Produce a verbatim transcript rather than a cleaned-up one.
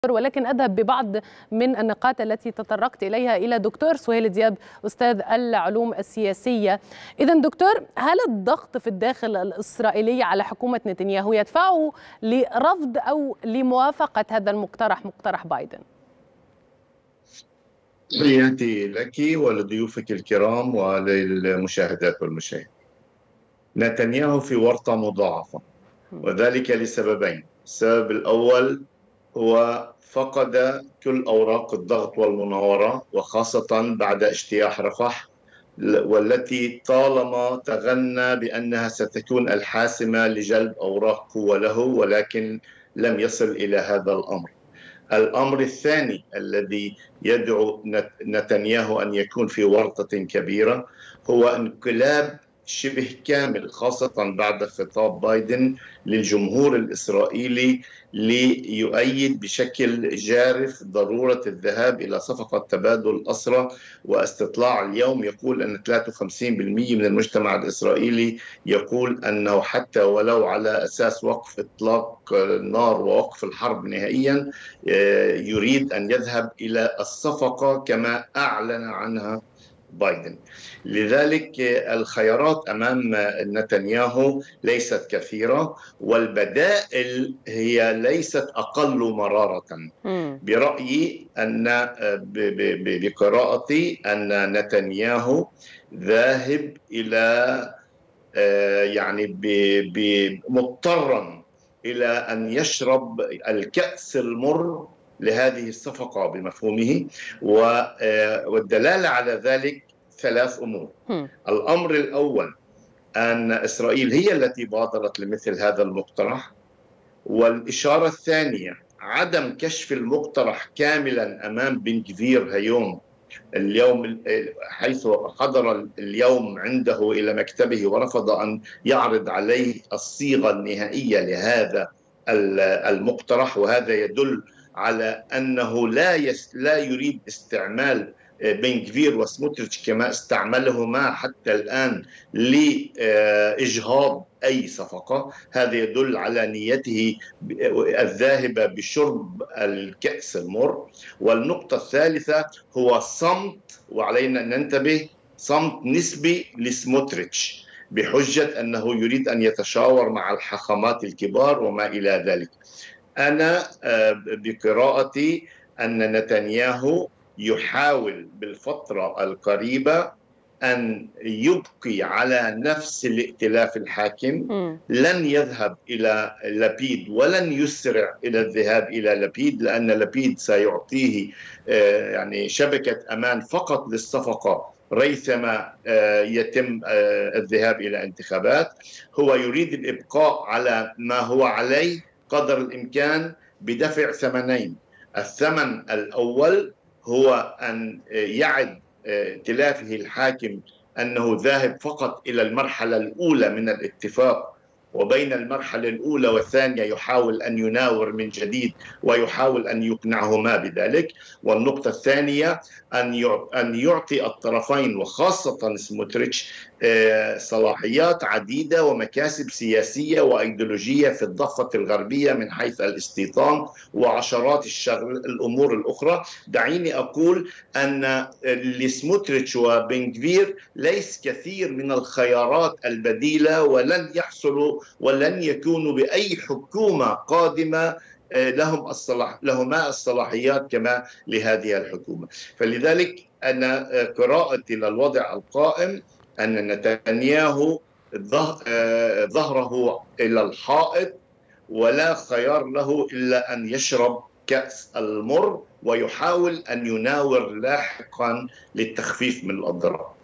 ولكن أذهب ببعض من النقاط التي تطرقت إليها إلى دكتور سهيل دياب أستاذ العلوم السياسية. إذا دكتور، هل الضغط في الداخل الإسرائيلي على حكومة نتنياهو يدفعه لرفض أو لموافقة هذا المقترح، مقترح بايدن؟ تحياتي لك ولضيوفك الكرام وللمشاهدات والمشاهدين. نتنياهو في ورطة مضاعفة، وذلك لسببين. السبب الأول هو فقد كل أوراق الضغط والمناورة، وخاصة بعد اجتياح رفح، والتي طالما تغنى بأنها ستكون الحاسمة لجلب أوراق قوة له، ولكن لم يصل إلى هذا الأمر. الأمر الثاني الذي يدعو نتنياهو أن يكون في ورطة كبيرة هو انقلاب شبه كامل، خاصة بعد خطاب بايدن للجمهور الإسرائيلي ليؤيد بشكل جارف ضرورة الذهاب إلى صفقة تبادل أسرى واستطلاع اليوم يقول أن ثلاثة وخمسين بالمئة من المجتمع الإسرائيلي يقول أنه حتى ولو على أساس وقف إطلاق النار ووقف الحرب نهائيا يريد أن يذهب إلى الصفقة كما أعلن عنها بايدن. لذلك الخيارات أمام نتنياهو ليست كثيرة، والبدائل هي ليست أقل مرارة. برأيي أن بقراءتي أن نتنياهو ذاهب إلى يعني مضطرا إلى أن يشرب الكأس المر لهذه الصفقة بمفهومه، والدلالة على ذلك ثلاث أمور. الأمر الأول أن إسرائيل هي التي بادرت لمثل هذا المقترح، والإشارة الثانية عدم كشف المقترح كاملا أمام بن غفير هيوم اليوم، حيث حضر اليوم عنده إلى مكتبه ورفض أن يعرض عليه الصيغة النهائية لهذا المقترح، وهذا يدل على أنه لا يس لا يريد استعمال بن غفير وسموتريتش كما استعملهما حتى الآن لإجهاض أي صفقة. هذا يدل على نيته الذاهبة بشرب الكأس المر. والنقطة الثالثة هو صمت، وعلينا أن ننتبه، صمت نسبي لسموتريتش بحجة أنه يريد أن يتشاور مع الحاخامات الكبار وما إلى ذلك. أنا بقراءتي أن نتنياهو يحاول بالفترة القريبة أن يبقي على نفس الائتلاف الحاكم. لن يذهب إلى لبيد ولن يسرع إلى الذهاب إلى لبيد، لأن لبيد سيعطيه يعني شبكة أمان فقط للصفقة ريثما يتم الذهاب إلى انتخابات. هو يريد الإبقاء على ما هو عليه قدر الإمكان بدفع ثمنين. الثمن الأول هو أن يعد ائتلافه الحاكم أنه ذاهب فقط إلى المرحلة الأولى من الاتفاق، وبين المرحلة الأولى والثانية يحاول أن يناور من جديد ويحاول أن يقنعهما بذلك. والنقطة الثانية أن يعطي الطرفين وخاصة سموتريتش صلاحيات عديدة ومكاسب سياسية وأيديولوجية في الضفة الغربية من حيث الاستيطان وعشرات الشغل الأمور الأخرى. دعيني أقول أن لسموتريتش وبن غفير ليس كثير من الخيارات البديلة، ولن يحصلوا ولن يكونوا بأي حكومة قادمة لهم الصلاح لهما الصلاحيات كما لهذه الحكومة. فلذلك أنا قراءتي للوضع القائم أن نتنياهو ظهره إلى الحائط، ولا خيار له إلا أن يشرب كأس المر ويحاول أن يناور لاحقا للتخفيف من الأضرار.